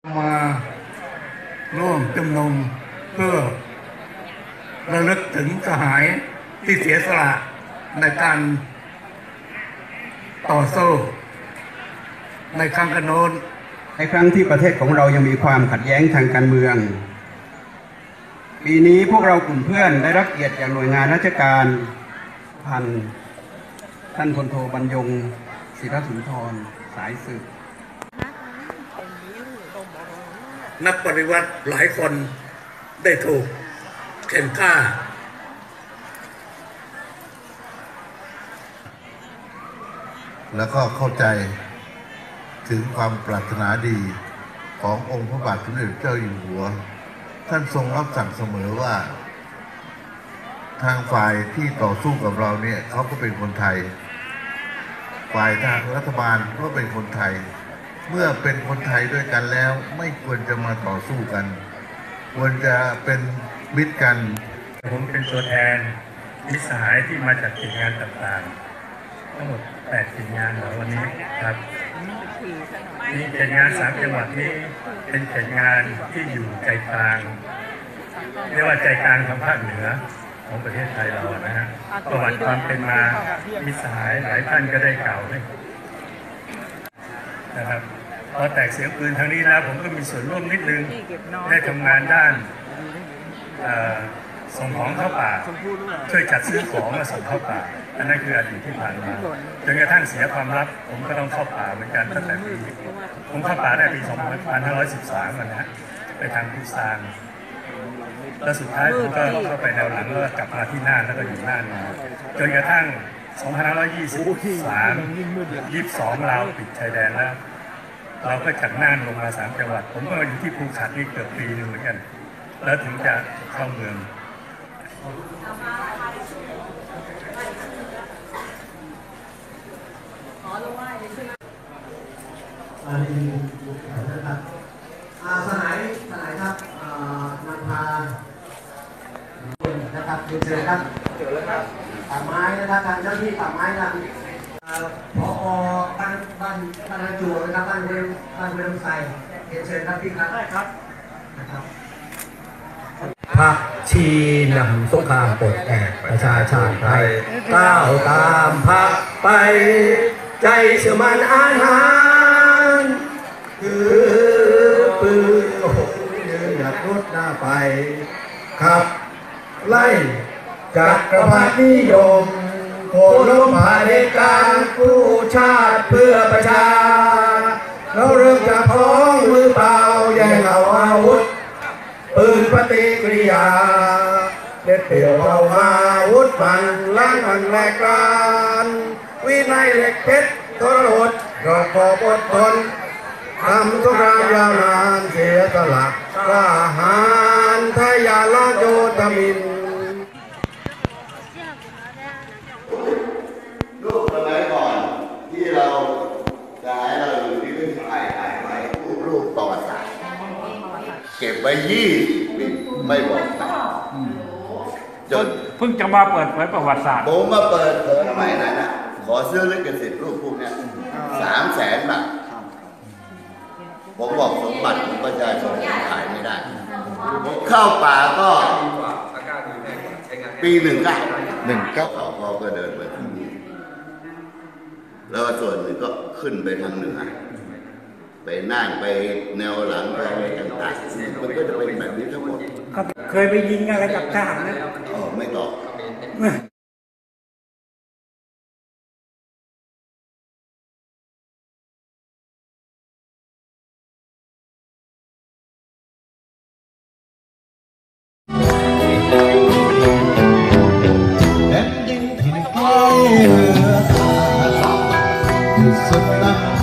มาร่วมชุมนุมเพื่อระลึกถึงสหายที่เสียสละในการต่อสู้ในครั้งโน้นในครั้งที่ประเทศของเรายังมีความขัดแย้งทางการเมืองปีนี้พวกเรากลุ่มเพื่อนได้รับเกียรติจากหน่วยงานราชการพันท่านพลโทบรรยงศิรสุนทรสายสืบนักปฏิวัติหลายคนได้ถูกเข็นฆ่าแล้วก็เข้าใจถึงความปรารถนาดีขององค์พระบาทสมเด็จเจ้าอยู่หัวท่านทรงรับสั่งเสมอว่าทางฝ่ายที่ต่อสู้กับเราเนี่ยเขาก็เป็นคนไทยฝ่ายทางรัฐบาลก็เป็นคนไทยเมื่อเป็นคนไทยด้วยกันแล้วไม่ควรจะมาต่อสู้กันควรจะเป็นมิตรกันผมเป็นตัวแทนมิตรสหายที่มาจากกิจงานต่างๆทั้งหมด8กิจงานในวันนี้ครับมีกิจงาน3จังหวัดนี้เป็นกิจงานที่อยู่ใจกลางเรียกว่าใจกลางทางภาคเหนือของประเทศไทยเรานะฮะประวัติความเป็นมามิตรสหายหลายท่านก็ได้กล่าวนะครับพอแตกเสียงปืนทางนี้แล้วผมก็มีส่วนร่วมนิดนึงได้ทำงานด้านส่งของเข้าป่าช่วยจัดซื้อของมาส่งเข้าป่าอันนั้นคืออดีตที่ผ่านมาจนกระทั่งเสียความลับผมก็ต้องเข้าป่าเหมือนกันตั้งแต่ปีผมเข้าป่าได้ปี2513นะฮะไปทางพุทธานแล้วสุดท้ายผมก็เข้าไปแนวหลังแล้วกลับมาที่น่านแล้วก็อยู่น่านมาจนกระทั่ง2522เราปิดชายแดนแล้วเราก็จากน่านลงมา3จังหวัดผมก็อยู่ที่ภูขัดนี่เกือบปีนึงเหมือนกันแล้วถึงจะเข้าเมืองนะครับสหายครับนำพานะครับเชิญครับป่าไม้นะครับทางเจ้าที่ป่าไม้นะผอบ้านจั่วนะครับบ้านเรืองใส่เชิญครับพี่ครับได้ครับนะครับพักชีนำสงครามปลดแอกประชาชาติไทยก้าวตามพักไปใจเชื่อมั่นอาหารคือปืนโอ้โหยืนหยัดรถหน้าไปขับไล่จักรพรรดินิยมโค่นล้มเผด็จการกู้ชาติเพื่อประชาเราเริ่มจากพ้องมือเปล่าแย่งเอาอาวุธปืนปฏิกิริยาเด็ดเดี่ยวเอาอาวุธมันล้างมันแลกการวินัยเหล็กเพชรทรหดรอบขอบอดทนทำสงครามยาวนานเสียสละกล้าหาญทยาลาโยธมินรูปสมัยก่อนที่เราจะให้เราอยู่ที่เป็นถ่ายไว้รูปประวัติศาสตร์เก็บไว้20 ปีไม่บอกจนเพิ่งจะมาเปิดเผยประวัติศาสตร์ผมมาเปิดเผยสมัยนั้นนะขอซื้อลิขสิทธิ์รูปพวกนี้300,000 บาทผมบอกสมบัติของประชาชนขายไม่ได้เข้าป่าก็ปี19พอก็เดินไปทางนี้แล้วส่วนหนึ่งก็ขึ้นไปทางเหนือไปน่านไปแนวหลังไปอะไรต่างๆมันก็จะเป็นแบบนี้ทั้งหมดเคยไปยิงอะไรกับทหารนะไม่ตอบแผ่นดินที่ไกลเรือขาดที่สุดนั้น